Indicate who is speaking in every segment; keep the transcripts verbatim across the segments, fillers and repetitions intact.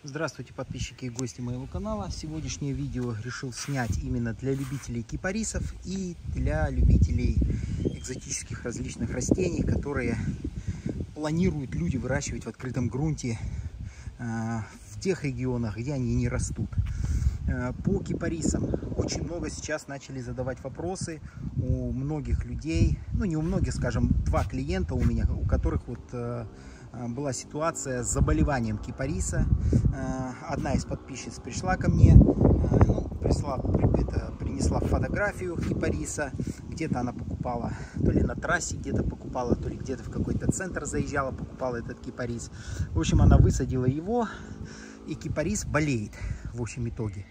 Speaker 1: Здравствуйте, подписчики и гости моего канала. Сегодняшнее видео решил снять именно для любителей кипарисов и для любителей экзотических различных растений, которые планируют люди выращивать в открытом грунте э, в тех регионах, где они не растут. Э, по кипарисам очень много сейчас начали задавать вопросы у многих людей, ну не у многих, скажем, два клиента у меня, у которых вот э, была ситуация с заболеванием кипариса. Одна из подписчиц пришла ко мне, ну, прислала, это, принесла фотографию кипариса. Где-то она покупала, то ли на трассе где-то покупала, то ли где-то в какой-то центр заезжала, покупала этот кипарис. В общем, она высадила его, и кипарис болеет в общем итоге.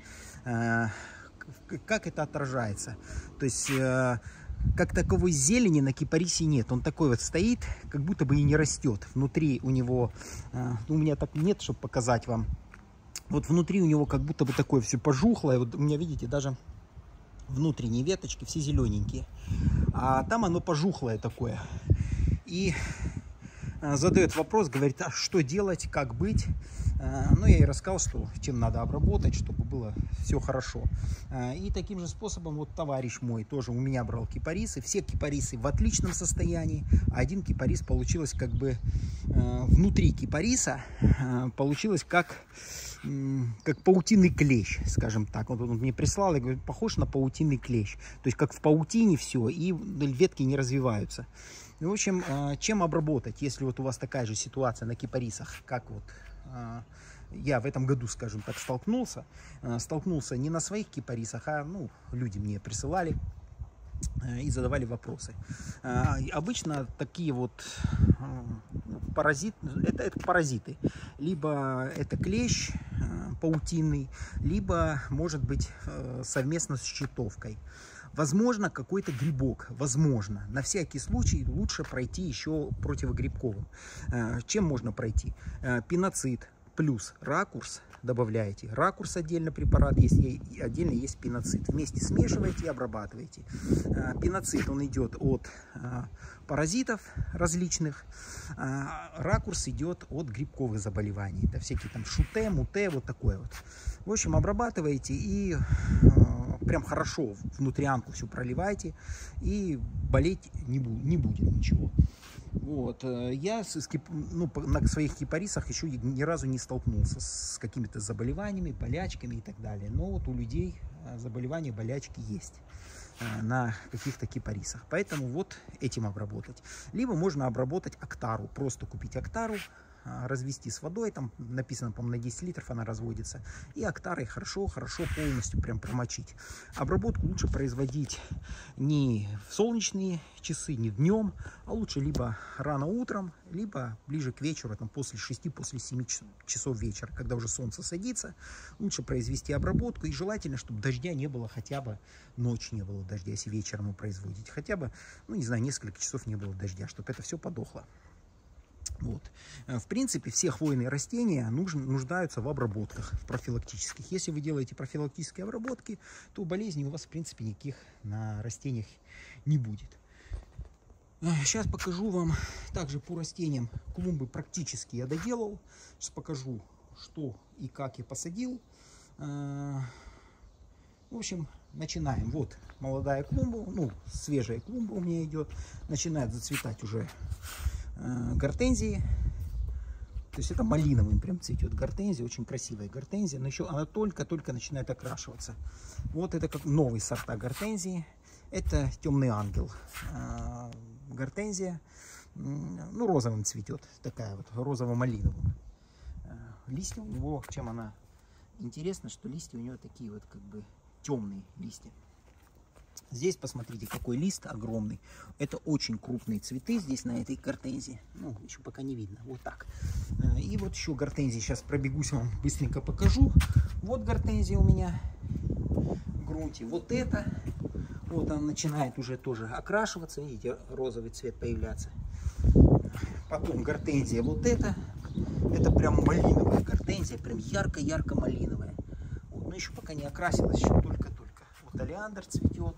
Speaker 1: Как это отражается? То есть как таковой зелени на кипарисе нет. Он такой вот стоит, как будто бы и не растет. Внутри у него, э, у меня так нет, чтобы показать вам. Вот внутри у него как будто бы такое все пожухлое. Вот у меня, видите, даже внутренние веточки все зелененькие. А там оно пожухлое такое. И э, задает вопрос, говорит, а что делать, как быть? Ну, я ей рассказал, что чем надо обработать, чтобы было все хорошо. И таким же способом вот товарищ мой тоже у меня брал кипарисы. Все кипарисы в отличном состоянии. Один кипарис получилось как бы внутри кипариса получилось как, как паутинный клещ, скажем так. Вот он мне прислал и говорит, похож на паутинный клещ. То есть как в паутине все, и ветки не развиваются. В общем, чем обработать, если вот у вас такая же ситуация на кипарисах, как вот я в этом году, скажем так, столкнулся. Столкнулся не на своих кипарисах, а ну, люди мне присылали и задавали вопросы. Обычно такие вот паразиты, это, это паразиты. Либо это клещ паутинный, либо, может быть, совместно с щитовкой. Возможно, какой-то грибок, возможно. На всякий случай лучше пройти еще противогрибковым. Чем можно пройти? Пиноцид плюс ракурс добавляете. Ракурс отдельно препарат есть, и отдельно есть пиноцид. Вместе смешиваете и обрабатываете. Пиноцид, он идет от паразитов различных. Ракурс идет от грибковых заболеваний. Это всякие там шуте, муте, вот такое вот. В общем, обрабатываете и прям хорошо внутрянку все проливайте, и болеть не, бу не будет ничего. Вот. Я с, ну, на своих кипарисах еще ни разу не столкнулся с какими-то заболеваниями, болячками и так далее. Но вот у людей заболевания, болячки есть на каких-то кипарисах. Поэтому вот этим обработать. Либо можно обработать Актару. Просто купить Актару, развести с водой, там написано, по-моему, на десять литров она разводится, и Актарой хорошо-хорошо полностью прям промочить. Обработку лучше производить не в солнечные часы, не днем, а лучше либо рано утром, либо ближе к вечеру, там после шести, после семи часов вечера, когда уже солнце садится. Лучше произвести обработку, и желательно, чтобы дождя не было, хотя бы ночью не было дождя, если вечером вы производите, хотя бы, ну не знаю, несколько часов не было дождя, чтобы это все подохло. Вот. В принципе, все хвойные растения нужны, нуждаются в обработках, в профилактических. Если вы делаете профилактические обработки, то болезней у вас, в принципе, никаких на растениях не будет. Сейчас покажу вам также по растениям. Клумбы практически я доделал. Сейчас покажу, что и как я посадил. В общем, начинаем. Вот молодая клумба, ну, свежая клумба у меня идет. Начинает зацветать уже гортензии. То есть это малиновым прям цветет гортензия. Очень красивая гортензия. Но еще она только-только начинает окрашиваться. Вот это как новые сорта гортензии. Это темный ангел. Гортензия. Ну, розовым цветет. Такая вот розово-малиновым. Листья у него, чем она интересна, что листья у него такие вот как бы темные листья. Здесь посмотрите, какой лист огромный. Это очень крупные цветы здесь на этой гортензии. Ну, еще пока не видно. Вот так. И вот еще гортензии. Сейчас пробегусь, вам быстренько покажу. Вот гортензия у меня в грунте. Вот это. Вот она начинает уже тоже окрашиваться. Видите, розовый цвет появляться. Потом гортензия вот это. Это прям малиновая гортензия. Прям ярко-ярко малиновая. Вот. Но еще пока не окрасилась. Еще только-только. Вот олеандр цветет.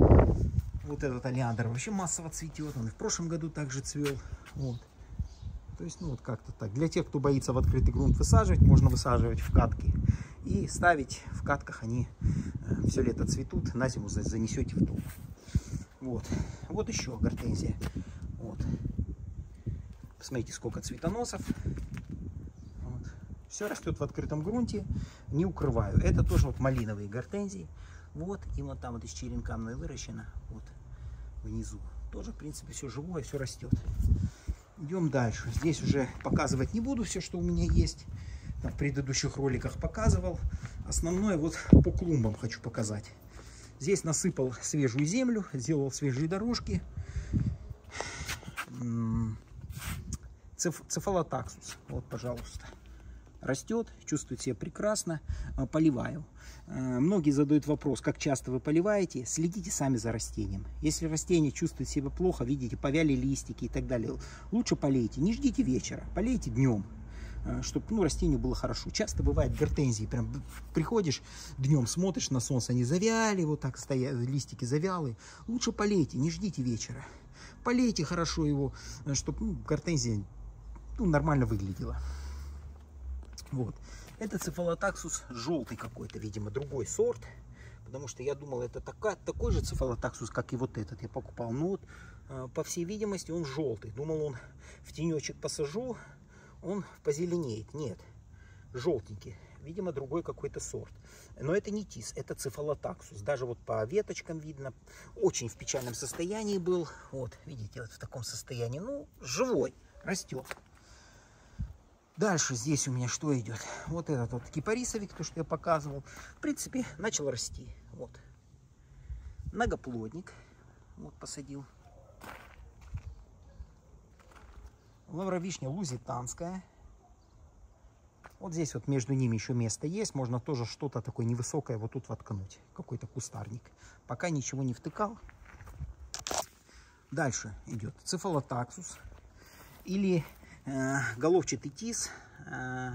Speaker 1: Вот этот олеандр вообще массово цветет. Он и в прошлом году также цвел. Вот. То есть, ну вот как-то так. Для тех, кто боится в открытый грунт высаживать, можно высаживать в катки. И ставить в катках, они э, все лето цветут, на зиму занесете в дом. Вот. Вот еще гортензия. Вот. Посмотрите, сколько цветоносов. Вот. Все растет в открытом грунте, не укрываю. Это тоже вот малиновые гортензии. Вот, и вот там вот из черенка мной выращено. Вот, внизу. Тоже, в принципе, все живое, все растет. Идем дальше. Здесь уже показывать не буду все, что у меня есть. Там в предыдущих роликах показывал. Основное вот по клумбам хочу показать. Здесь насыпал свежую землю, сделал свежие дорожки. Цеф, цефалотаксус. Вот, пожалуйста. Растет, чувствует себя прекрасно. Поливаю. Многие задают вопрос, как часто вы поливаете. Следите сами за растением. Если растение чувствует себя плохо, видите, повяли листики и так далее, лучше полейте. Не ждите вечера, полейте днем, чтобы, ну, растению было хорошо. Часто бывает гортензии, прям приходишь днем, смотришь на солнце, они завяли, вот так стоят, листики завялые. Лучше полейте, не ждите вечера. Полейте хорошо его, чтобы, ну, гортензия, ну, нормально выглядела. Вот. Это цефалотаксус желтый какой-то, видимо, другой сорт. Потому что я думал, это такая, такой же цефалотаксус, как и вот этот я покупал. Но вот, по всей видимости, он желтый. Думал, он в тенечек посажу, он позеленеет. Нет, желтенький. Видимо, другой какой-то сорт. Но это не тис, это цефалотаксус. Даже вот по веточкам видно. Очень в печальном состоянии был. Вот, видите, вот в таком состоянии. Ну, живой, растет. Дальше здесь у меня что идет? Вот этот вот кипарисовик, то, что я показывал. В принципе, начал расти. Вот. Многоплодник. Вот посадил. Лавровишня лузитанская. Вот здесь вот между ними еще место есть. Можно тоже что-то такое невысокое вот тут воткнуть. Какой-то кустарник. Пока ничего не втыкал. Дальше идет цефалотаксус. Или э, головчатый тис. Э,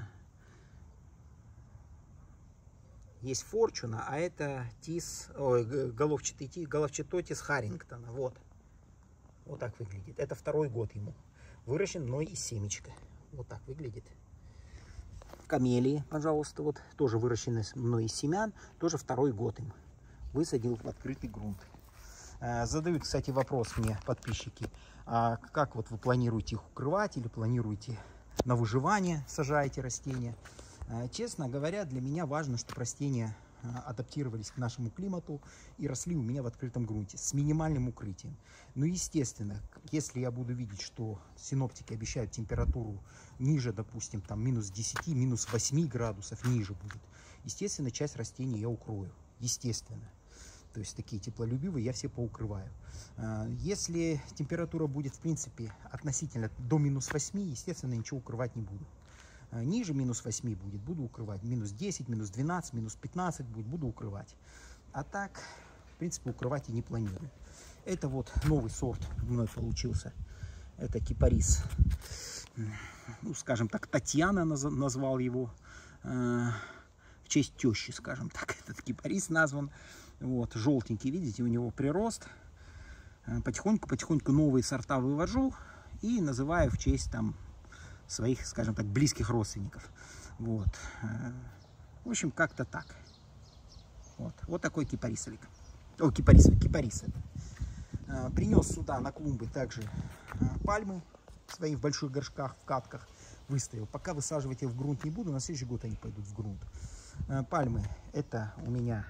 Speaker 1: есть форчуна, а это тис, ой, головчатый тис, головчатой тис Харрингтона. Вот. Вот так выглядит. Это второй год ему. Выращен мной из семечка. Вот так выглядит. Камелии, пожалуйста, вот тоже выращены мной из семян. Тоже второй год им. Высадил в открытый грунт. Задают, кстати, вопрос мне подписчики. А как вот вы планируете их укрывать или планируете на выживание сажаете растения? Честно говоря, для меня важно, чтобы растения адаптировались к нашему климату и росли у меня в открытом грунте с минимальным укрытием. Ну, естественно, если я буду видеть, что синоптики обещают температуру ниже, допустим, там минус десяти, минус восьми градусов ниже будет, естественно, часть растений я укрою. Естественно. То есть такие теплолюбивые я все поукрываю. Если температура будет, в принципе, относительно до минус восьми, естественно, ничего укрывать не буду. Ниже минус восьми будет, буду укрывать. Минус десять, минус двенадцать, минус пятнадцать будет, буду укрывать. А так, в принципе, укрывать и не планирую. Это вот новый сорт мной получился. Это кипарис. Ну, скажем так, Татьяна назвал его. В честь тещи, скажем так. Этот кипарис назван. Вот, желтенький, видите, у него прирост. Потихоньку-потихоньку новые сорта вывожу и называю в честь там своих, скажем так, близких родственников. Вот. В общем, как-то так. Вот. Вот такой кипарисовик. О, кипарисовик, кипарис это. Принес сюда на клумбы также пальмы свои в больших горшках, в катках. Выставил. Пока высаживать их в грунт не буду, на следующий год они пойдут в грунт. Пальмы это у меня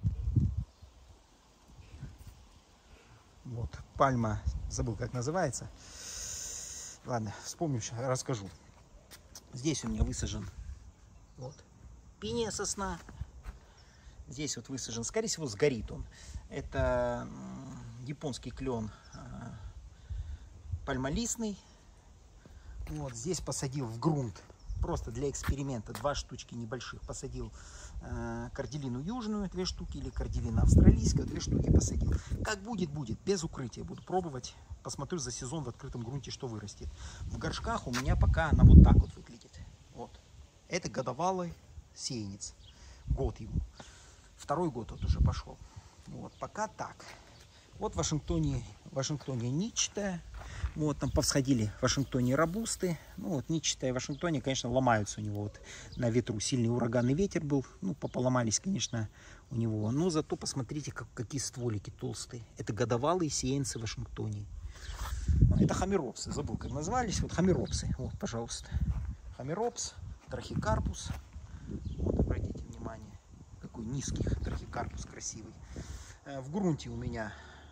Speaker 1: вот пальма, забыл как называется. Ладно, вспомню, расскажу. Здесь у меня высажен вот пиния сосна. Здесь вот высажен, скорее всего, сгорит он. Это японский клен пальмолистный. Вот здесь посадил в грунт, просто для эксперимента, два штучки небольших. Посадил э, кордилину южную, две штуки, или кордилина австралийская, две штуки посадил. Как будет, будет, без укрытия. Буду пробовать, посмотрю за сезон в открытом грунте, что вырастет. В горшках у меня пока она вот так вот выглядит. Вот. Это годовалый сеянец. Год ему. Второй год вот уже пошел. Вот, пока так. Вот в Вашингтоне, в Вашингтоне ничто. Вот, там повсходили в Вашингтоне рабусты. Ну, вот, не читая в Вашингтоне, конечно, ломаются у него вот на ветру. Сильный ураганный ветер был. Ну, пополомались, конечно, у него. Но зато посмотрите, как, какие стволики толстые. Это годовалые сеянцы в Вашингтоне. Это хамеропсы. Забыл, как назывались. Вот хамеропсы. Вот, пожалуйста. Хамеропс, трахикарпус. Вот, обратите внимание, какой низкий трахикарпус красивый. В грунте у меня...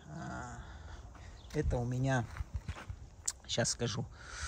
Speaker 1: Это у меня... Сейчас скажу.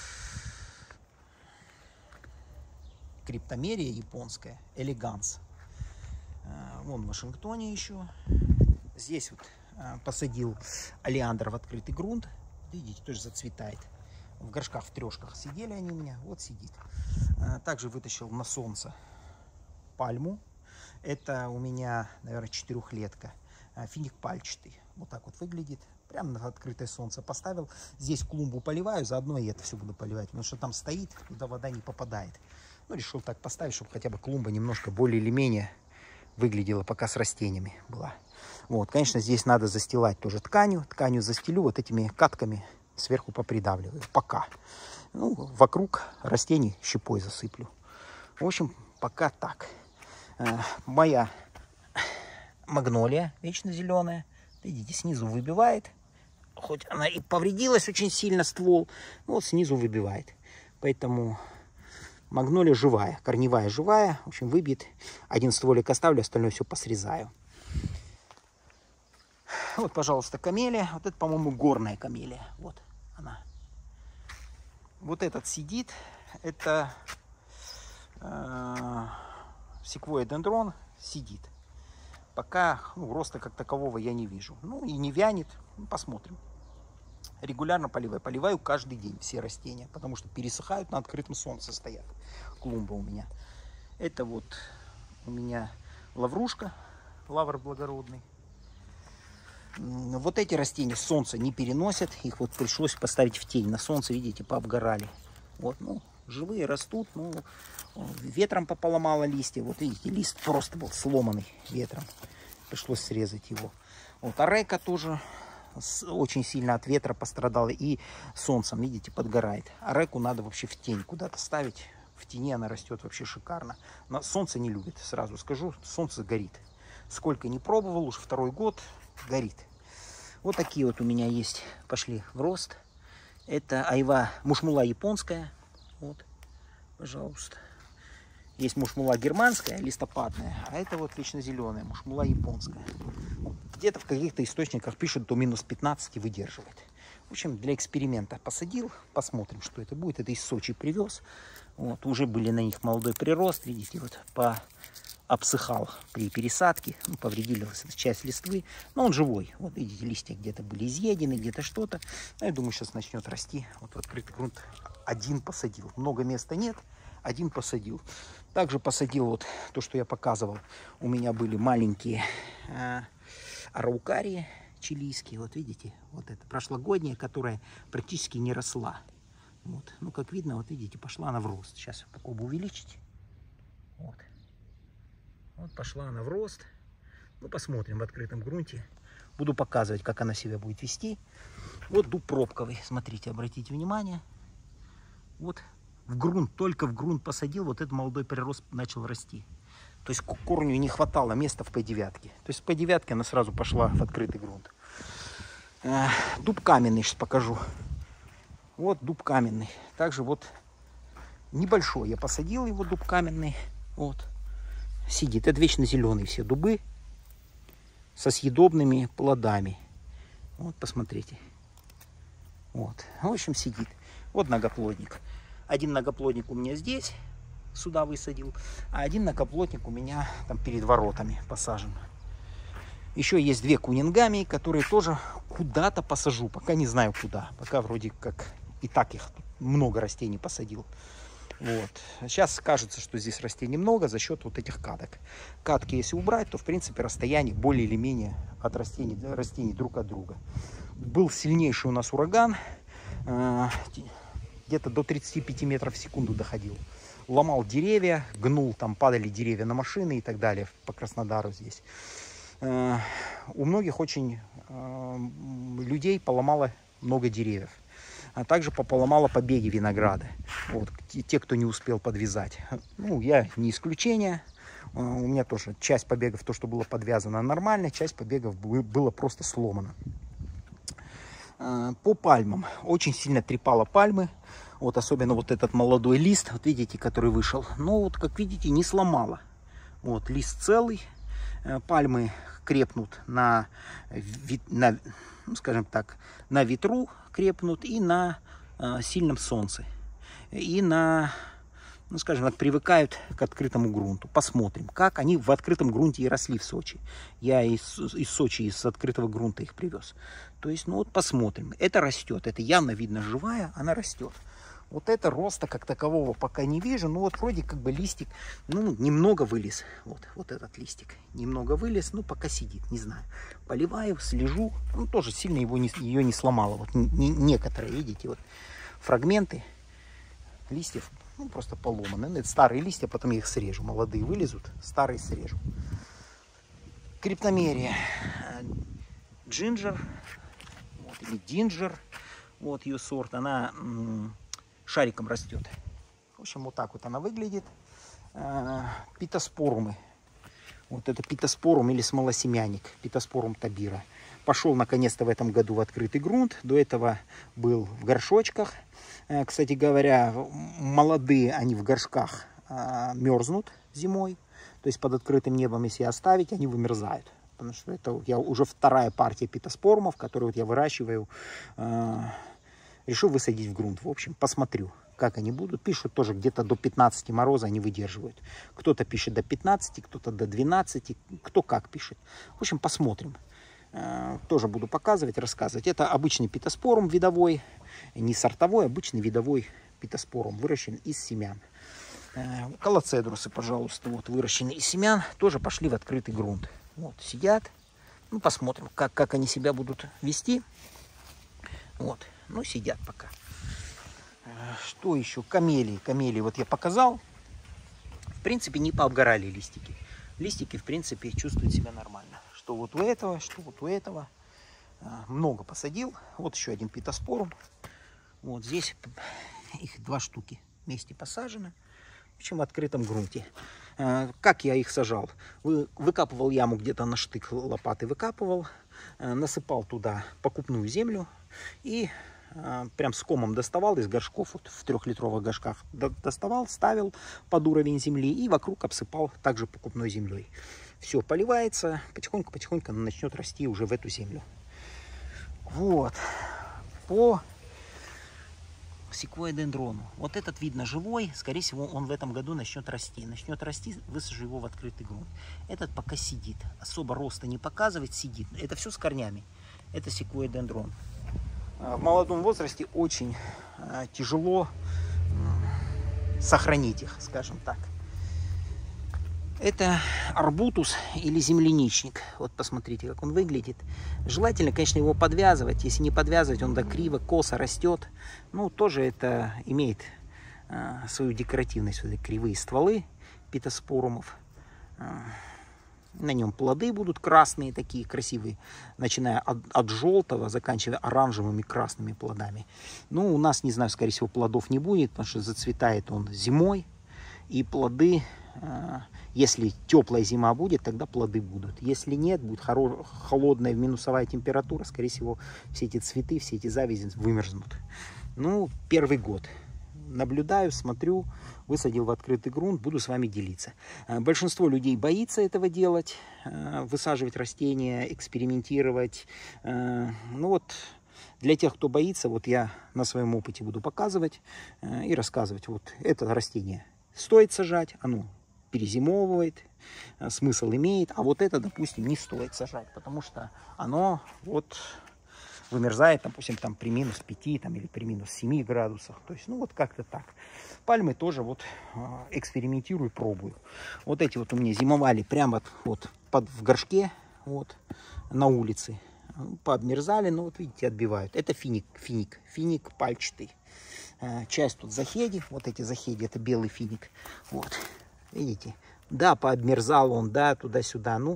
Speaker 1: Криптомерия японская, элеганс. Вон в Вашингтоне еще. Здесь вот посадил олеандр в открытый грунт. Видите, тоже зацветает. В горшках, в трешках сидели они у меня. Вот сидит. Также вытащил на солнце пальму. Это у меня, наверное, четырехлетка. Финик пальчатый. Вот так вот выглядит. Прямо на открытое солнце поставил. Здесь клумбу поливаю, заодно и это все буду поливать. Потому что там стоит, туда вода не попадает. Ну, решил так поставить, чтобы хотя бы клумба немножко более или менее выглядела, пока с растениями была. Вот, конечно, здесь надо застилать тоже тканью. Тканью застелю, вот этими катками сверху попридавливаю. Пока. Ну, вокруг растений щепой засыплю. В общем, пока так. Моя магнолия вечно зеленая. Видите, снизу выбивает. Хоть она и повредилась очень сильно, ствол, но вот снизу выбивает. Поэтому магнолия живая, корневая живая. В общем, выбьет. Один стволик оставлю, остальное все посрезаю. Вот, пожалуйста, камелия. Вот это, по-моему, горная камелия. Вот она. Вот этот сидит. Это э, секвойя дендрон сидит. Пока ну, роста как такового я не вижу. Ну и не вянет. Ну, посмотрим. Регулярно поливаю. Поливаю каждый день все растения. Потому что пересыхают, на открытом солнце стоят. Клумба у меня. Это вот у меня лаврушка. Лавр благородный. Вот эти растения солнце не переносят. Их вот пришлось поставить в тень. На солнце, видите, пообгорали. Вот, ну, живые растут. Ну, ветром пополомало листья. Вот видите, лист просто был сломанный ветром. Пришлось срезать его. Вот арека тоже очень сильно от ветра пострадала. И солнцем, видите, подгорает. Ареку надо вообще в тень куда-то ставить. В тени она растет вообще шикарно. Но солнце не любит, сразу скажу. Солнце горит. Сколько не пробовал, уж второй год горит. Вот такие вот у меня есть. Пошли в рост. Это айва мушмула японская. Вот, пожалуйста. Есть мушмула германская, листопадная, а это вот вечно зеленая, мушмула японская. Где-то в каких-то источниках пишут, до минус пятнадцати выдерживает. В общем, для эксперимента посадил, посмотрим, что это будет. Это из Сочи привез. Вот, уже были на них молодой прирост, видите, вот по обсыхал при пересадке, ну, повредилась часть листвы, но он живой. Вот видите, листья где-то были изъедены, где-то что-то. Но я думаю, сейчас начнет расти. Вот в открытый грунт один посадил. Много места нет, один посадил. Также посадил вот то, что я показывал. У меня были маленькие э, араукарии чилийские. Вот видите, вот это прошлогодняя, которая практически не росла. Вот. Ну, как видно, вот видите, пошла она в рост. Сейчас попробую увеличить. Вот. Вот пошла она в рост. Ну, посмотрим в открытом грунте. Буду показывать, как она себя будет вести. Вот дуб пробковый. Смотрите, обратите внимание. Вот в грунт, только в грунт посадил, вот этот молодой прирост начал расти. То есть к корню не хватало места в П девять. То есть в П девять она сразу пошла в открытый грунт. Э, дуб каменный, сейчас покажу. Вот дуб каменный. Также вот небольшой. Я посадил его, дуб каменный. Вот. Сидит. Это вечно зеленые все дубы со съедобными плодами. Вот, посмотрите. Вот. В общем, сидит. Вот многоплодник. Один многоплодник у меня здесь, сюда высадил, а один многоплодник у меня там перед воротами посажен. Еще есть две кунингами, которые тоже куда-то посажу. Пока не знаю куда. Пока вроде как и так их много растений посадил. Вот. Сейчас кажется, что здесь растений много за счет вот этих каток. Катки если убрать, то в принципе расстояние более или менее от растений, растений друг от друга. Был сильнейший у нас ураган. Где-то до тридцати пяти метров в секунду доходил. Ломал деревья, гнул, там падали деревья на машины и так далее по Краснодару здесь. У многих очень людей поломало много деревьев. а также пополомала побеги винограда. Вот, те, кто не успел подвязать. Ну, я не исключение. У меня тоже часть побегов, то, что было подвязано, нормально, часть побегов было просто сломано. По пальмам. Очень сильно трепало пальмы. Вот особенно вот этот молодой лист, вот видите, который вышел. Но вот, как видите, не сломало. Вот, лист целый. Пальмы крепнут на, на, ну, скажем так, на ветру крепнут и на э, сильном солнце. И на, ну, скажем так, привыкают к открытому грунту. Посмотрим, как они в открытом грунте и росли в Сочи. Я из, из Сочи, из открытого грунта их привез. То есть, ну вот посмотрим. Это растет, это явно видно живая, она растет. Вот это роста как такового пока не вижу. Ну вот вроде как бы листик, ну немного вылез. Вот, вот этот листик немного вылез, ну пока сидит, не знаю. Поливаю, слежу. Ну тоже сильно его не, ее не сломало. Вот не, некоторые, видите, вот фрагменты листьев, ну просто поломаны. Ну, это старые листья, потом я их срежу. Молодые вылезут, старые срежу. Криптомерия. Джинджер. Вот, или Динджер. Вот ее сорт. Она... шариком растет. В общем, вот так вот она выглядит. Питоспорумы. Вот это питоспорум или смолосемянник. Питоспорум табира. Пошел наконец-то в этом году в открытый грунт. До этого был в горшочках. Кстати говоря, молодые они в горшках мерзнут зимой. То есть под открытым небом, если оставить, они вымерзают. Потому что это я, уже вторая партия питоспорумов, которую вот я выращиваю. Решил высадить в грунт. В общем, посмотрю, как они будут. Пишут тоже где-то до пятнадцати мороза они выдерживают. Кто-то пишет до пятнадцати, кто-то до двенадцати. Кто как пишет. В общем, посмотрим. Тоже буду показывать, рассказывать. Это обычный питоспорум видовой. Не сортовой, обычный видовой питоспорум. Выращен из семян. Колоцедрусы, пожалуйста, вот выращены из семян. Тоже пошли в открытый грунт. Вот, сидят. Ну, посмотрим, как, как они себя будут вести. Вот. Ну, сидят пока. Что еще? Камелии. Камелии вот я показал. В принципе, не пообгорали листики. Листики, в принципе, чувствуют себя нормально. Что вот у этого, что вот у этого. Много посадил. Вот еще один питоспорум. Вот здесь их два штуки вместе посажены. В общем, в открытом грунте. Как я их сажал? Выкапывал яму где-то на штык лопаты. Выкапывал. Насыпал туда покупную землю. И прям с комом доставал из горшков, вот в трехлитровых горшках доставал, ставил под уровень земли и вокруг обсыпал также покупной землей. Все поливается, потихоньку-потихоньку она начнет расти уже в эту землю. Вот. По секвойя-дендрону. Вот этот видно живой, скорее всего он в этом году начнет расти. Начнет расти, высажу его в открытый грунт. Этот пока сидит, особо роста не показывает, сидит. Это все с корнями. Это секвойя-дендрон. В молодом возрасте очень э, тяжело э, сохранить их, скажем так. Это арбутус или земляничник. Вот посмотрите, как он выглядит. Желательно, конечно, его подвязывать. Если не подвязывать, он до криво, косо растет. Ну, тоже это имеет э, свою декоративность. Вот эти кривые стволы питоспорумов. На нем плоды будут красные, такие красивые, начиная от, от желтого, заканчивая оранжевыми красными плодами. Ну, у нас, не знаю, скорее всего, плодов не будет, потому что зацветает он зимой. И плоды, э, если теплая зима будет, тогда плоды будут. Если нет, будет хоро- холодная минусовая температура, скорее всего, все эти цветы, все эти завязи вымерзнут. Ну, первый год. Наблюдаю, смотрю, высадил в открытый грунт, буду с вами делиться. Большинство людей боится этого делать, высаживать растения, экспериментировать. Ну вот, для тех, кто боится, вот я на своем опыте буду показывать и рассказывать. Вот это растение стоит сажать, оно перезимовывает, смысл имеет, а вот это, допустим, не стоит сажать, потому что оно вот... вымерзает, допустим, там при минус пяти там, или при минус семи градусах. То есть, ну, вот как-то так. Пальмы тоже вот экспериментирую, пробую. Вот эти вот у меня зимовали прямо вот под, в горшке, вот, на улице. Пообмерзали, но вот видите, отбивают. Это финик, финик, финик пальчатый. Часть тут захеди, вот эти захеди, это белый финик. Вот, видите. Да, пообмерзал он, да, туда-сюда. Ну,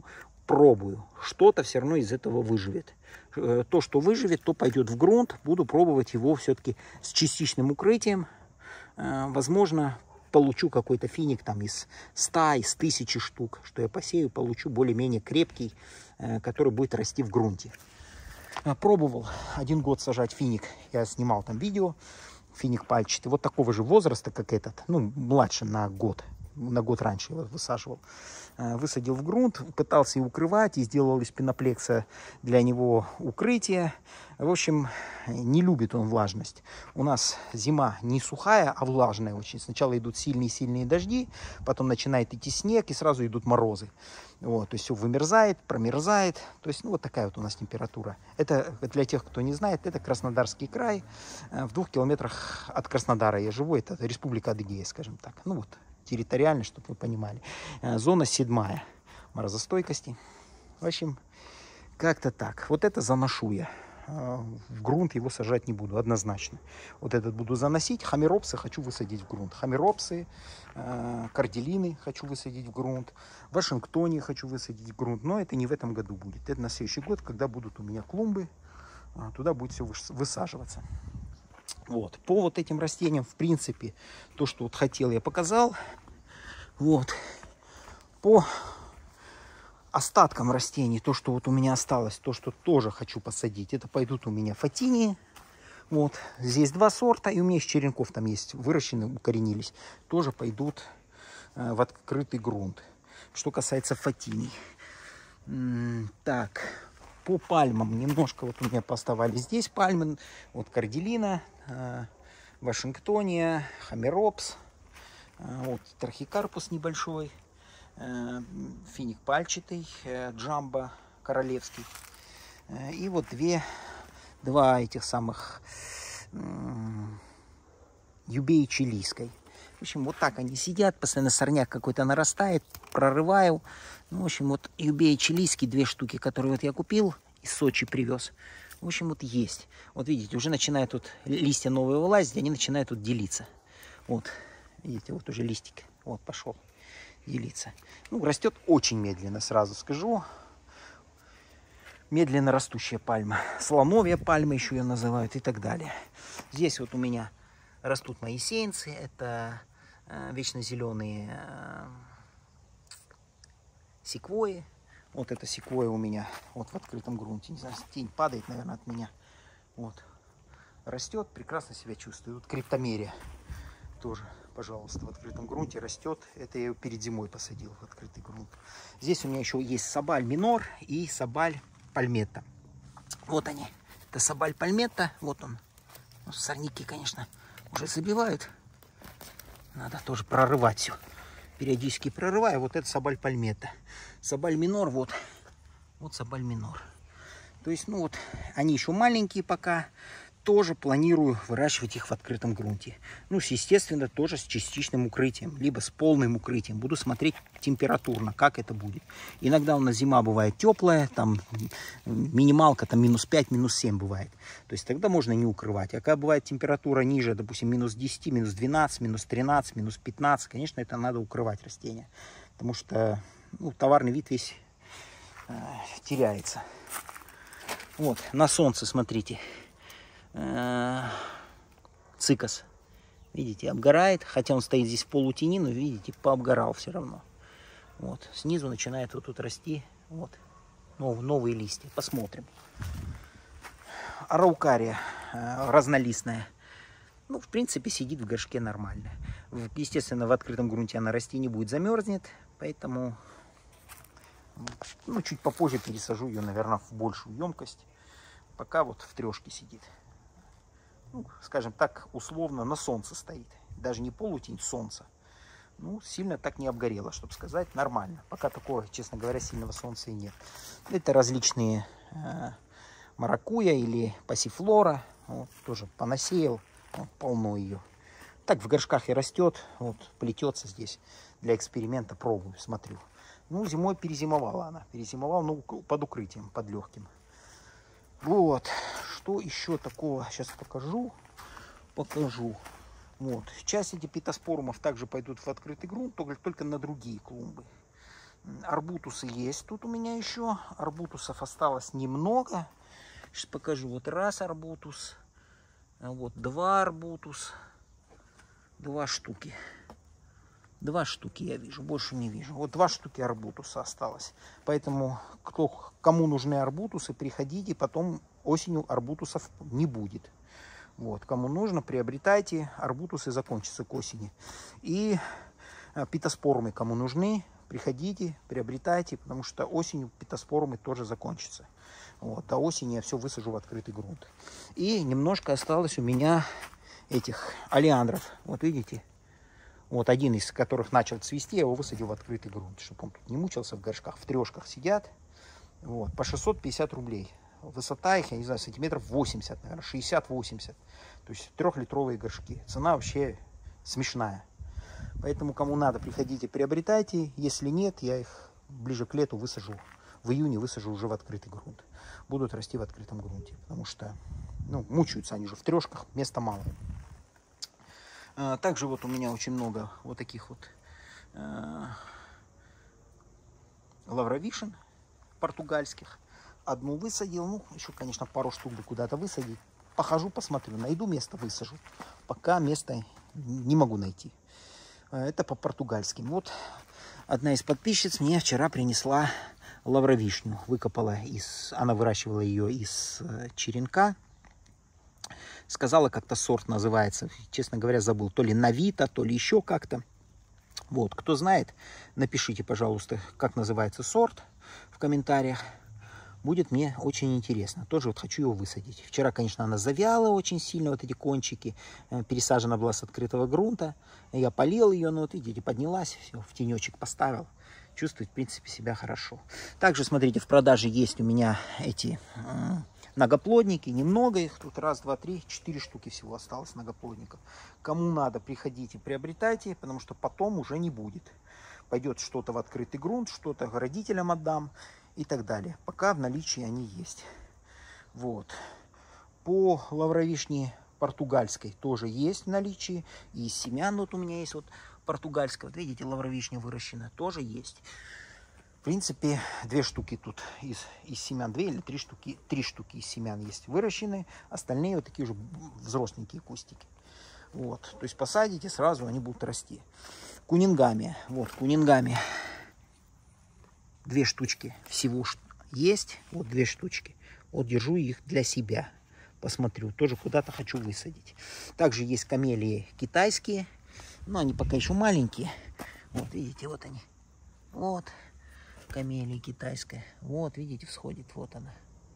Speaker 1: пробую. Что-то все равно из этого выживет. То, что выживет, то пойдет в грунт. Буду пробовать его все-таки с частичным укрытием. Возможно, получу какой-то финик там из ста, из тысячи штук, что я посею, получу более-менее крепкий, который будет расти в грунте. Пробовал один год сажать финик. Я снимал там видео. Финик пальчатый. Вот такого же возраста, как этот. Ну, младше на год. На год раньше его высаживал. Высадил в грунт, пытался и укрывать, и сделал из пеноплекса для него укрытие. В общем, не любит он влажность. У нас зима не сухая, а влажная очень. Сначала идут сильные-сильные дожди, потом начинает идти снег, и сразу идут морозы. Вот, то есть все вымерзает, промерзает. То есть, ну, вот такая вот у нас температура. Это, для тех, кто не знает, это Краснодарский край. В двух километрах от Краснодара я живу. Это Республика Адыгея, скажем так. Ну вот, территориально, чтобы вы понимали. Зона седьмая морозостойкости. В общем, как-то так. Вот это заношу я. В грунт его сажать не буду, однозначно. Вот этот буду заносить. Хамеропсы хочу высадить в грунт. Хамеропсы, корделины хочу высадить в грунт. Вашингтоне хочу высадить в грунт. Но это не в этом году будет. Это на следующий год, когда будут у меня клумбы. Туда будет все высаживаться. Вот. По вот этим растениям, в принципе, то, что вот хотел, я показал. Вот. По остаткам растений, то, что вот у меня осталось, то, что тоже хочу посадить, это пойдут у меня фатинии. Вот. Здесь два сорта, и у меня из черенков там есть выращены, укоренились. Тоже пойдут э, в открытый грунт. Что касается фатиний. М-м, так. По пальмам немножко вот у меня поставали здесь пальмы. Вот корделина, э, Вашингтония, хамеропс. Э, вот трахикарпус небольшой. Финик пальчатый, джамбо королевский. И вот две, два этих самых юбеи чилийской. В общем, вот так они сидят, постоянно сорняк какой-то нарастает, прорываю. Ну, в общем, вот юбеи чилийский, две штуки, которые вот я купил, из Сочи привез. В общем, вот есть. Вот видите, уже начинают тут листья новые вылазить, они начинают тут делиться. Вот, видите, вот уже листик, вот пошел делиться. Ну, растет очень медленно, сразу скажу. Медленно растущая пальма. Слоновья пальма еще ее называют и так далее. Здесь вот у меня растут мои сеянцы. Это э, вечно зеленые э, секвои. Вот это секвоя у меня вот в открытом грунте. Не знаю, тень падает, наверное, от меня. Вот. Растет, прекрасно себя чувствует. Тут криптомерия тоже, пожалуйста, в открытом грунте растет. Это я ее перед зимой посадил в открытый грунт. Здесь у меня еще есть Сабаль минор и Сабаль пальметта. Вот они. Это Сабаль пальметта. Вот он. Ну, сорняки, конечно, уже забивают. Надо тоже прорывать все. Периодически прорываю. Вот это Сабаль пальметта. Сабаль минор, вот. Вот Сабаль минор. То есть, ну вот, они еще маленькие пока. Тоже планирую выращивать их в открытом грунте. Ну, естественно, тоже с частичным укрытием, либо с полным укрытием. Буду смотреть температурно, как это будет. Иногда у нас зима бывает теплая, там минималка там минус пять, минус семь бывает. То есть тогда можно не укрывать. А когда бывает температура ниже, допустим, минус десять, минус двенадцать, минус тринадцать, минус пятнадцать, конечно, это надо укрывать растения. Потому что, ну, товарный вид весь э, теряется. Вот, на солнце, смотрите. Цикос, видите, обгорает, хотя он стоит здесь в полутени, но видите, пообгорал все равно. Вот, снизу начинает вот тут расти, вот, нов, новые листья, посмотрим. Араукария разнолистная, ну, в принципе, сидит в горшке нормально. Естественно, в открытом грунте она расти не будет, замерзнет, поэтому, ну, чуть попозже пересажу ее, наверное, в большую емкость, пока вот в трешке сидит. Ну, скажем так, условно на солнце стоит. Даже не полутень, солнце. Ну, сильно так не обгорело, чтобы сказать, нормально. Пока такого, честно говоря, сильного солнца и нет. Это различные э, маракуйя или пассифлора. Вот, тоже понасеял, вот, полно ее. Так в горшках и растет, вот, плетется здесь. Для эксперимента пробую, смотрю. Ну, зимой перезимовала она. Перезимовала, ну, под укрытием, под легким. Вот. Что еще такого? Сейчас покажу. Покажу. Вот. Часть этих питоспорумов также пойдут в открытый грунт, только, только на другие клумбы. Арбутусы есть тут у меня еще. Арбутусов осталось немного. Сейчас покажу. Вот раз арбутус. Вот два арбутус. Два штуки. Два штуки я вижу, больше не вижу. Вот два штуки арбутуса осталось. Поэтому, кто, кому нужны арбутусы, приходите. Потом осенью арбутусов не будет. Вот, кому нужно, приобретайте. Арбутусы закончатся к осени. И питоспорумы, кому нужны, приходите, приобретайте. Потому что осенью питоспорумы тоже закончатся. Вот, до осени я все высажу в открытый грунт. И немножко осталось у меня этих олеандров. Вот видите? Вот один из которых начал цвести, я его высадил в открытый грунт, чтобы он тут не мучился в горшках. В трешках сидят. Вот, по шестьсот пятьдесят рублей. Высота их, я не знаю, сантиметров восемьдесят, наверное, шестьдесят-восемьдесят. То есть трехлитровые горшки. Цена вообще смешная. Поэтому, кому надо, приходите, приобретайте. Если нет, я их ближе к лету высажу. В июне высажу уже в открытый грунт. Будут расти в открытом грунте. Потому что, ну, мучаются они же в трешках, места мало. Также вот у меня очень много вот таких вот э, лавровишен португальских. Одну высадил, ну, еще, конечно, пару штук бы куда-то высадить. Похожу, посмотрю, найду место, высажу. Пока места не могу найти. Это по португальским. Вот одна из подписчиц мне вчера принесла лавровишню. Выкопала из... Она выращивала ее из черенка. Сказала, как-то сорт называется. Честно говоря, забыл. То ли Навита, то ли еще как-то. Вот, кто знает, напишите, пожалуйста, как называется сорт в комментариях. Будет мне очень интересно. Тоже вот хочу его высадить. Вчера, конечно, она завяла очень сильно, вот эти кончики. Пересажена была с открытого грунта. Я полил ее, но вот видите, поднялась, все, в тенечек поставил. Чувствует, в принципе, себя хорошо. Также, смотрите, в продаже есть у меня эти э, многоплодники. Немного их. Тут раз, два, три, четыре штуки всего осталось многоплодников. Кому надо, приходите, приобретайте, потому что потом уже не будет. Пойдет что-то в открытый грунт, что-то родителям отдам и так далее. Пока в наличии они есть. Вот. По лавровишне португальской тоже есть в наличии. И из семян вот у меня есть вот португальская. Вот видите, лавровишня выращена. Тоже есть. В принципе, две штуки тут из, из семян. Две или три штуки. Три штуки из семян есть выращенные. Остальные вот такие уже взросленькие кустики. Вот. То есть посадите, сразу они будут расти. Кунингами. Вот, кунингами. Две штучки всего есть. Вот две штучки. Вот держу их для себя. Посмотрю. Тоже куда-то хочу высадить. Также есть камелии китайские. Но они пока еще маленькие. Вот, видите, вот они. Вот. Камелия китайская. Вот, видите, всходит. Вот она.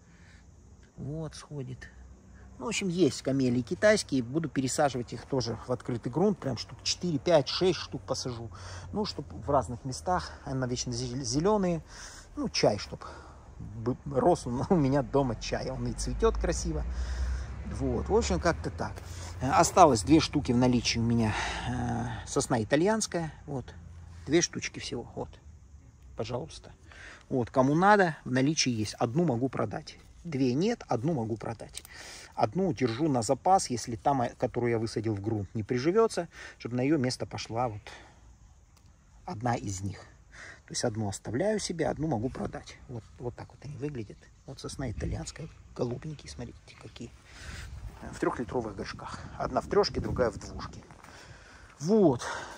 Speaker 1: Вот, сходит. Ну, в общем, есть камелии китайские. Буду пересаживать их тоже в открытый грунт. Прям штук четыре, пять, шесть штук посажу. Ну, чтобы в разных местах. Они вечно зеленые. Ну, чай, чтобы рос у меня дома чай. Он и цветет красиво. Вот, в общем, как-то так. Осталось две штуки в наличии у меня. Сосна итальянская. Вот, две штучки всего. Вот, пожалуйста. Вот, кому надо, в наличии есть. Одну могу продать. Две нет, одну могу продать. Одну держу на запас, если там, которую я высадил в грунт, не приживется, чтобы на ее место пошла вот одна из них. То есть одну оставляю себе, одну могу продать. Вот, вот так вот они выглядят. Вот сосна итальянская. Голубенькие, смотрите, какие. В трехлитровых горшках. Одна в трешке, другая в двушке. Вот.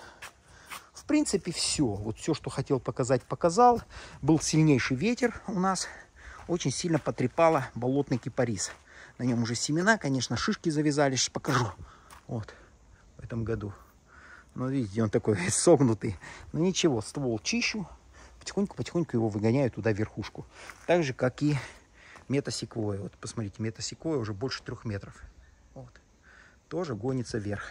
Speaker 1: В принципе, все. Вот все, что хотел показать, показал. Был сильнейший ветер у нас. Очень сильно потрепало болотный кипарис. На нем уже семена, конечно, шишки завязались. Покажу. Вот. В этом году. Ну, видите, он такой согнутый. Но ничего, ствол чищу. Потихоньку-потихоньку его выгоняю туда в верхушку. Так же, как и метасеквоя. Вот, посмотрите, метасеквоя уже больше трех метров. Вот. Тоже гонится вверх.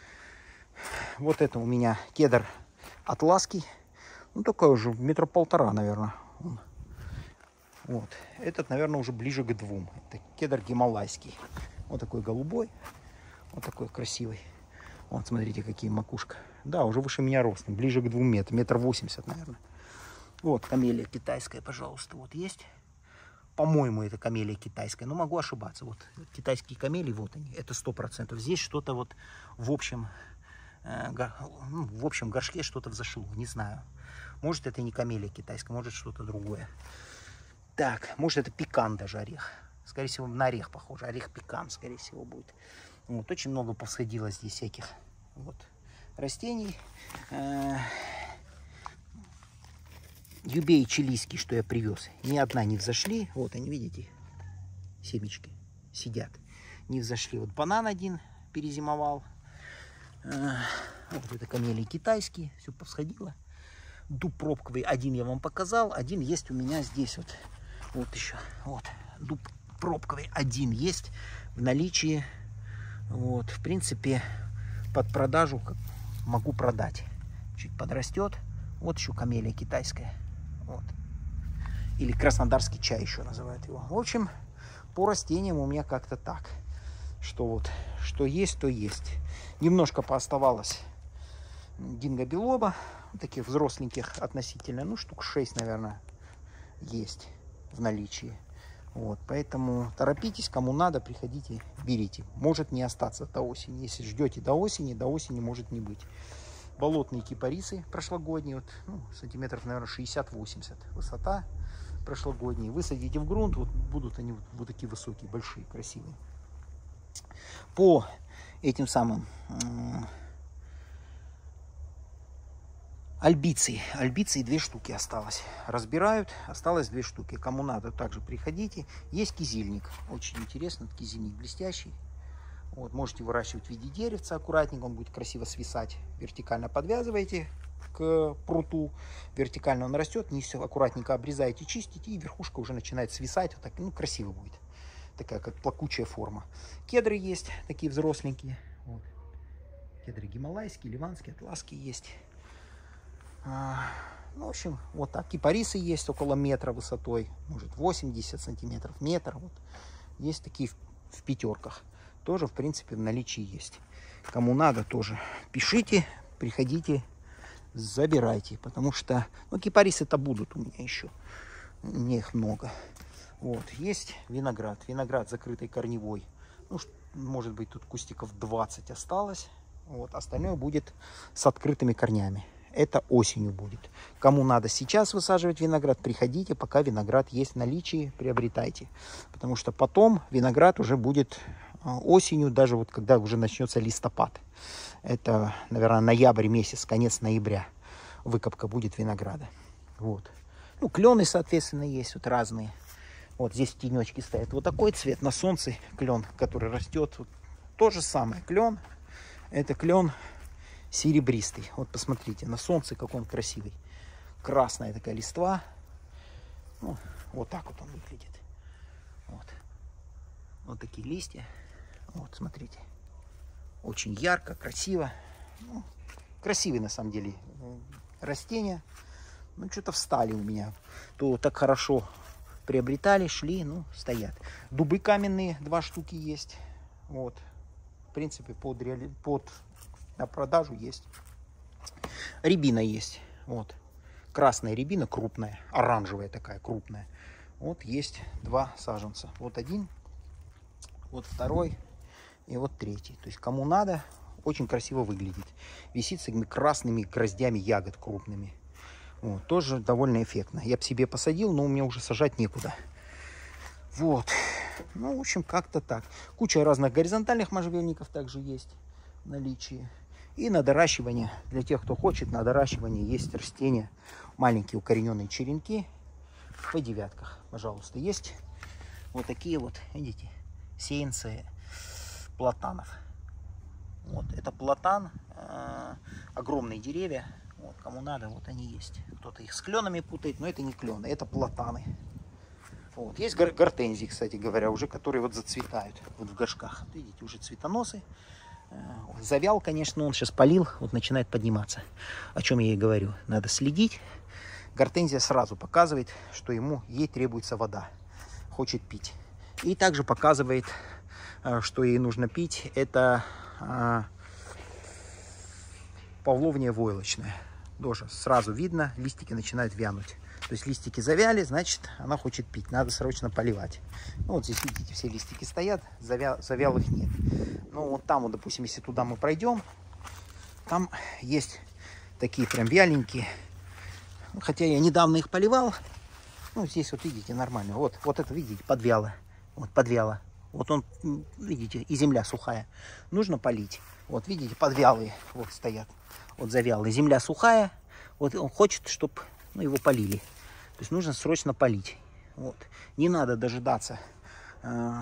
Speaker 1: Вот это у меня кедр атласский. Ну, такой уже метра полтора, наверное. Он. Вот. Этот, наверное, уже ближе к двум. Это кедр гималайский. Вот такой голубой. Вот такой красивый. Вот, смотрите, какие макушка. Да, уже выше меня ростом. Ближе к двум метрам. Метр восемьдесят, наверное. Вот, камелия китайская, пожалуйста. Вот есть. По-моему, это камелия китайская. Но могу ошибаться. Вот китайские камелии, вот они. Это сто процентов. Здесь что-то вот в общем э, гор, ну, в общем горшке что-то взошло, не знаю. Может, это не камелия китайская, может, что-то другое. Так, может, это пекан даже орех. Скорее всего, на орех похоже. Орех пекан, скорее всего, будет. Вот, очень много повсходило здесь всяких вот растений. Юбеи чилийские, что я привез, ни одна не взошли. Вот они, видите, семечки сидят. Не взошли. Вот банан один перезимовал. Вот это камелии китайские. Все повсходило. Дуб пробковый один я вам показал. Один есть у меня здесь вот. Вот еще. Вот. Дуб пробковый один есть в наличии. Вот. В принципе, под продажу могу продать. Чуть подрастет. Вот еще камелия китайская. Вот. Или краснодарский чай еще называют его. В общем, по растениям у меня как-то так. Что вот, что есть, то есть. Немножко пооставалось гинго-билоба. Таких взросленьких относительно. Ну, штук шесть, наверное, есть в наличии. Вот, поэтому торопитесь, кому надо, приходите, берите. Может не остаться до осени. Если ждете до осени, до осени может не быть. Болотные кипарисы прошлогодние, вот, ну, сантиметров, наверное, шестьдесят-восемьдесят высота прошлогодние. Высадите в грунт, вот будут они вот, вот такие высокие, большие, красивые. По этим самым альбиции, альбиции две штуки осталось. Разбирают, осталось две штуки. Кому надо, также приходите. Есть кизильник, очень интересный, кизильник блестящий. Вот, можете выращивать в виде деревца аккуратненько, он будет красиво свисать. Вертикально подвязываете к пруту, вертикально он растет, не все аккуратненько обрезаете, чистите, и верхушка уже начинает свисать. Вот так, ну, красиво будет. Такая, как плакучая форма. Кедры есть, такие взросленькие. Вот. Кедры гималайские, ливанские, атласские есть. А, ну, в общем, вот так. Кипарисы есть около метра высотой, может восемьдесят сантиметров, метр. Вот. Есть такие в, в пятерках. Тоже, в принципе, в наличии есть. Кому надо, тоже пишите, приходите, забирайте. Потому что, ну, кипарисы-то будут у меня еще. У меня их много. Вот, есть виноград. Виноград закрытый корневой. Ну, может быть, тут кустиков двадцать осталось. Вот, остальное будет с открытыми корнями. Это осенью будет. Кому надо сейчас высаживать виноград, приходите, пока виноград есть в наличии, приобретайте. Потому что потом виноград уже будет осенью, даже вот когда уже начнется листопад. Это, наверное, ноябрь месяц, конец ноября. Выкопка будет винограда. Вот. Ну, клены, соответственно, есть вот разные. Вот здесь в тенечке стоит вот такой цвет. На солнце клен, который растет. Вот то же самое. Клен. Это клен серебристый. Вот посмотрите, на солнце как он красивый. Красная такая листва. Ну, вот так вот он выглядит. Вот. Вот такие листья. Вот, смотрите. Очень ярко, красиво. Ну, красивые на самом деле растения. Ну, что-то встали у меня. То так хорошо приобретали, шли, ну, стоят. Дубы каменные, два штуки есть. Вот. В принципе, под, реали... под на продажу есть. Рябина есть. Вот. Красная рябина, крупная. Оранжевая такая, крупная. Вот есть два саженца. Вот один, вот второй и вот третий. То есть, кому надо, очень красиво выглядит. Висит с такими красными гроздями ягод крупными. Вот. Тоже довольно эффектно. Я бы себе посадил, но у меня уже сажать некуда. Вот. Ну, в общем, как-то так. Куча разных горизонтальных можжевельников также есть в наличии. И на доращивание, для тех, кто хочет, на доращивание есть растения. Маленькие укорененные черенки по девятках, пожалуйста, есть. Вот такие вот, видите, сеянцы платанов. Вот, это платан, э, огромные деревья. Вот, кому надо, вот они есть. Кто-то их с кленами путает, но это не клены, это платаны. Вот, есть гор гортензии, кстати говоря, уже, которые вот зацветают вот в горшках. Видите, уже цветоносы. Завял, конечно, он сейчас полил, вот начинает подниматься. О чем я и говорю. Надо следить. Гортензия сразу показывает, что ему, ей требуется вода. Хочет пить. И также показывает, что ей нужно пить. Это а, павловния войлочная. Тоже сразу видно, листики начинают вянуть. То есть листики завяли, значит, она хочет пить. Надо срочно поливать. Ну, вот здесь, видите, все листики стоят, завя... завялых нет. Ну, вот там, вот, допустим, если туда мы пройдем, Там есть такие прям вяленькие. Хотя я недавно их поливал. Ну, здесь вот видите, нормально. Вот, вот это, видите, подвяло. Вот, подвяло. Вот он, видите, и земля сухая. Нужно полить. Вот, видите, подвялые вот стоят. Вот завялые. Земля сухая. Вот он хочет, чтобы, ну, его полили. То есть нужно срочно полить. Вот. Не надо дожидаться э,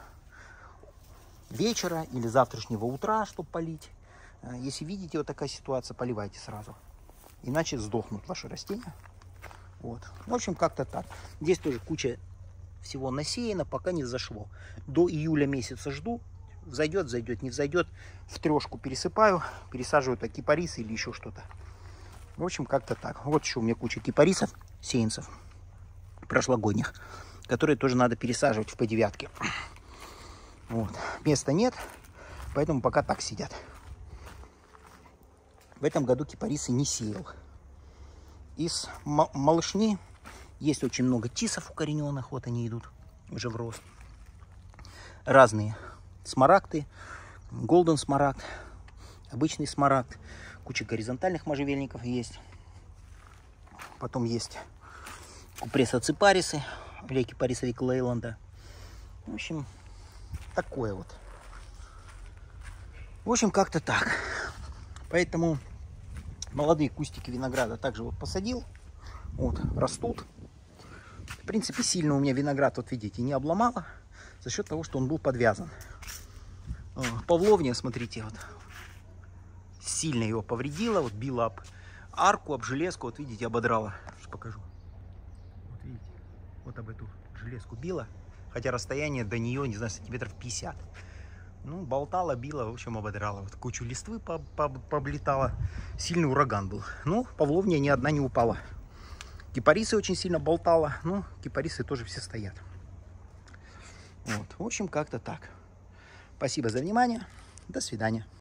Speaker 1: вечера или завтрашнего утра, чтобы полить. Э, если видите вот такая ситуация, поливайте сразу. Иначе сдохнут ваши растения. Вот. В общем, как-то так. Здесь тоже куча всего насеяно, пока не взошло. До июля месяца жду. Взойдет, зайдет, не взойдет. В трешку пересыпаю, пересаживаю так кипарисы или еще что-то. В общем, как-то так. Вот еще у меня куча кипарисов, сеянцев прошлогодних, которые тоже надо пересаживать в по девятке. Вот. Места нет, поэтому пока так сидят. В этом году кипарисы не сеял. Из малышни есть очень много тисов укорененных. Вот они идут уже в рост. Разные смарагды, голден смарагд, обычный смарагд. Куча горизонтальных можжевельников есть. Потом есть купреса ципарисы, или кипарисовик Лейланда. В общем, такое вот. В общем, как-то так. Поэтому молодые кустики винограда также вот посадил. Вот, растут. В принципе, сильно у меня виноград, вот видите, не обломало. За счет того, что он был подвязан. Павловня, смотрите, вот. Сильно его повредила. Вот била об арку, об железку. Вот видите, ободрала. Сейчас покажу. Вот видите. Вот об эту железку била. Хотя расстояние до нее, не знаю, сантиметров пятьдесят. Ну, болтала, била, в общем, ободрала. Вот кучу листвы пооблетала. Сильный ураган был. Ну, павловня ни одна не упала. Кипарисы очень сильно болтала. Ну, кипарисы тоже все стоят. Вот. В общем, как-то так. Спасибо за внимание. До свидания.